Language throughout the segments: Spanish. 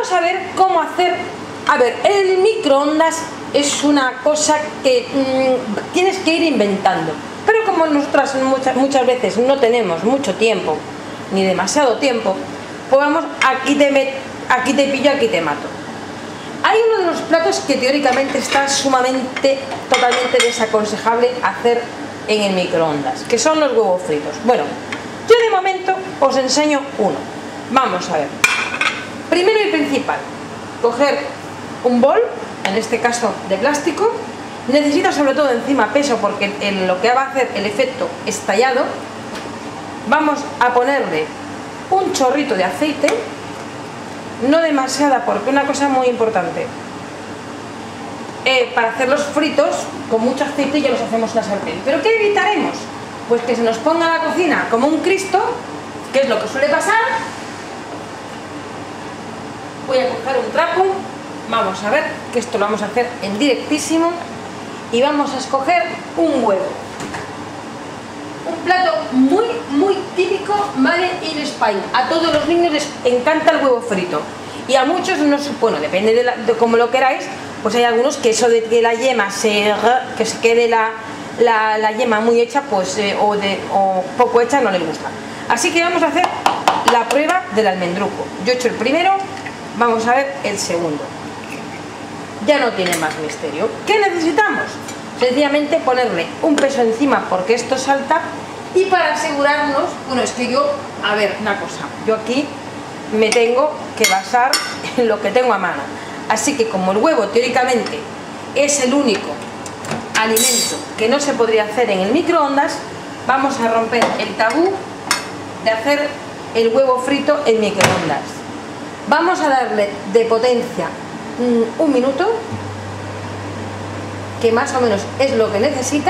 vamos a ver cómo hacer. A ver, el microondas es una cosa que tienes que ir inventando, pero como nosotras muchas veces no tenemos mucho tiempo, ni demasiado tiempo, pues vamos, aquí te pillo, aquí te mato. Hay uno de los platos que teóricamente está totalmente desaconsejable hacer en el microondas, que son los huevos fritos. Bueno, yo de momento os enseño uno. Vamos a ver. Primero y principal, coger un bol, en este caso de plástico. Necesita sobre todo encima peso, porque lo que va a hacer el efecto estallado. Vamos a ponerle un chorrito de aceite, no demasiada, porque una cosa muy importante, para hacer los fritos con mucho aceite ya los hacemos en la sartén. ¿Pero qué evitaremos? Pues que se nos ponga la cocina como un Cristo, que es lo que suele pasar. Voy a coger un trapo, vamos a ver, que esto lo vamos a hacer en directísimo, y vamos a escoger un huevo. Un plato muy típico, made in Spain. A todos los niños les encanta el huevo frito, y a muchos no, bueno, depende de cómo lo queráis, pues hay algunos que eso de que la yema que se quede la yema muy hecha, pues o poco hecha, no les gusta. Así que vamos a hacer la prueba del almendruco. Yo he hecho el primero, vamos a ver el segundo. Ya no tiene más misterio. ¿Qué necesitamos? Sencillamente ponerle un peso encima, porque esto salta, y para asegurarnos, bueno, es que yo, a ver, una cosa, yo aquí me tengo que basar en lo que tengo a mano. Así que como el huevo teóricamente es el único alimento que no se podría hacer en el microondas, vamos a romper el tabú de hacer el huevo frito en microondas. Vamos a darle de potencia un minuto, que más o menos es lo que necesita.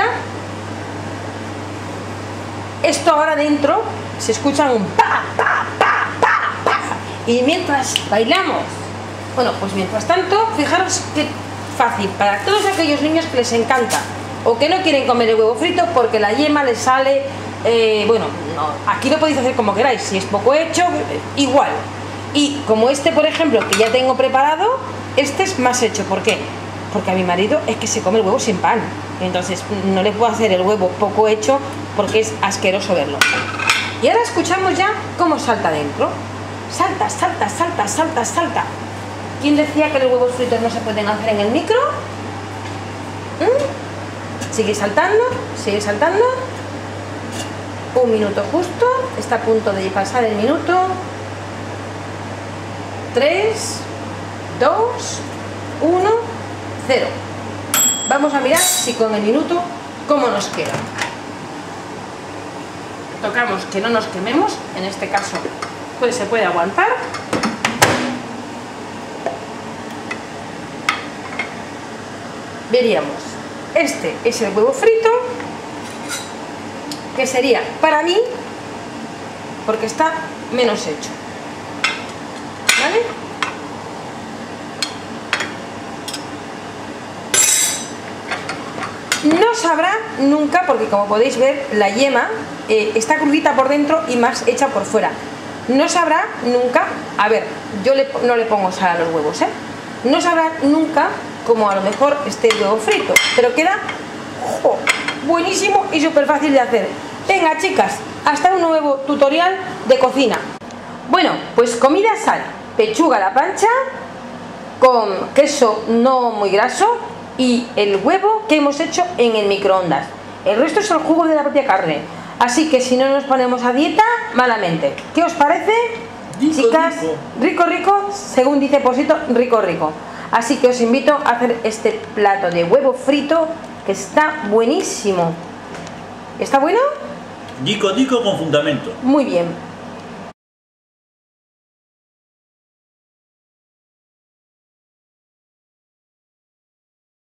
Esto ahora dentro se escucha un pa, pa, pa, pa, pa, y mientras bailamos, bueno, pues mientras tanto, fijaros qué fácil para todos aquellos niños que les encanta o que no quieren comer el huevo frito porque la yema les sale, bueno, no, aquí lo podéis hacer como queráis, si es poco hecho, igual. Y como este, por ejemplo, que ya tengo preparado, este es más hecho. ¿Por qué? Porque a mi marido es que se come el huevo sin pan, entonces no le puedo hacer el huevo poco hecho porque es asqueroso verlo. Y ahora escuchamos ya cómo salta dentro. Salta, salta, salta, salta, salta. ¿Quién decía que los huevos fritos no se pueden hacer en el micro? Sigue saltando, sigue saltando. Un minuto justo, está a punto de pasar el minuto. 3, 2, 1, 0. Vamos a mirar si con el minuto cómo nos queda. Tocamos que no nos quememos, en este caso pues se puede aguantar. Veríamos, este es el huevo frito, que sería para mí, porque está menos hecho, ¿vale? No sabrá nunca, porque como podéis ver, la yema está crudita por dentro y más hecha por fuera. No sabrá nunca, a ver, yo no le pongo sal a los huevos, no sabrá nunca como a lo mejor este huevo frito, pero queda buenísimo y súper fácil de hacer. Venga, chicas, hasta un nuevo tutorial de cocina. Bueno, pues comida sal, pechuga a la plancha con queso no muy graso y el huevo que hemos hecho en el microondas. El resto es el jugo de la propia carne, así que si no nos ponemos a dieta, malamente. ¿Qué os parece, chicas? Rico, rico, según dice Posito, rico, rico. Así que os invito a hacer este plato de huevo frito, que está buenísimo. ¿Está bueno? Dico, dico con fundamento. Muy bien.